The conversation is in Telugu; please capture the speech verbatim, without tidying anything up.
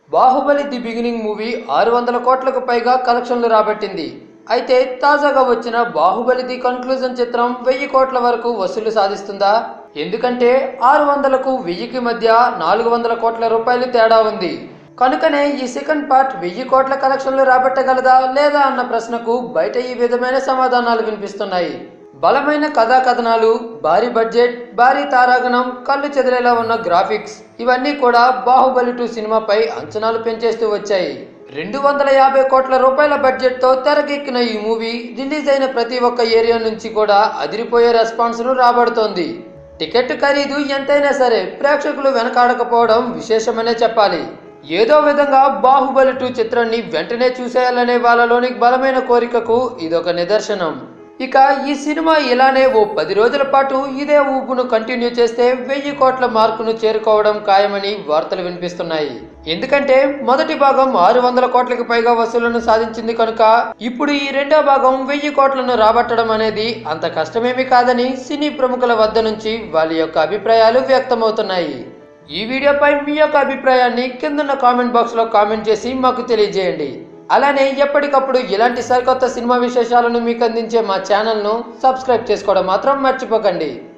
బాహుబలి ది బిగినింగ్ మూవీ ఆరు వందల కోట్లకు పైగా కలెక్షన్లు రాబట్టింది. అయితే తాజాగా వచ్చిన బాహుబలి ది కన్క్లూజన్ చిత్రం వెయ్యి కోట్ల వరకు వసూలు సాధిస్తుందా? ఎందుకంటే ఆరు వందలకు వెయ్యికి మధ్య నాలుగు వందల కోట్ల రూపాయలు తేడా ఉంది. కనుకనే ఈ సెకండ్ పార్ట్ వెయ్యి కోట్ల కలెక్షన్లు రాబట్టగలదా లేదా అన్న ప్రశ్నకు బయట ఈ విధమైన సమాధానాలు వినిపిస్తున్నాయి. బలమైన కథా కథనాలు, భారీ బడ్జెట్, భారీ తారాగణం, కళ్ళు చెదిరేలా ఉన్న గ్రాఫిక్స్ ఇవన్నీ కూడా బాహుబలి టూ సినిమాపై అంచనాలు పెంచేస్తూ వచ్చాయి. రెండు వందల యాభై కోట్ల రూపాయల బడ్జెట్ తో తెరకెక్కిన ఈ మూవీ రిలీజ్ అయిన ప్రతి ఒక్క ఏరియా నుంచి కూడా అదిరిపోయే రెస్పాన్స్ ను రాబడుతోంది. టికెట్ ఖరీదు ఎంతైనా సరే ప్రేక్షకులు వెనకాడకపోవడం విశేషమనే చెప్పాలి. ఏదో విధంగా బాహుబలి టూ చిత్రాన్ని వెంటనే చూసేయాలనే వాళ్ళలోని బలమైన కోరికకు ఇదొక నిదర్శనం. ఇక ఈ సినిమా ఇలానే ఓ పది రోజుల పాటు ఇదే ఊపును కంటిన్యూ చేస్తే వెయ్యి కోట్ల మార్కును చేరుకోవడం ఖాయమని వార్తలు వినిపిస్తున్నాయి. ఎందుకంటే మొదటి భాగం ఆరు వందల కోట్లకు పైగా వసూళ్లను సాధించింది కనుక ఇప్పుడు ఈ రెండో భాగం వెయ్యి కోట్లను రాబట్టడం అనేది అంత కష్టమేమీ కాదని సినీ ప్రముఖుల వద్ద నుంచి వాళ్ళ యొక్క అభిప్రాయాలు వ్యక్తమవుతున్నాయి. ఈ వీడియోపై మీ యొక్క అభిప్రాయాన్ని కిందన్న కామెంట్ బాక్స్ లో కామెంట్ చేసి మాకు తెలియజేయండి. అలానే ఎప్పటికప్పుడు ఇలాంటి సరికొత్త సినిమా విశేషాలను మీకు అందించే మా ఛానల్ను సబ్స్క్రైబ్ చేసుకోవడం మాత్రం మర్చిపోకండి.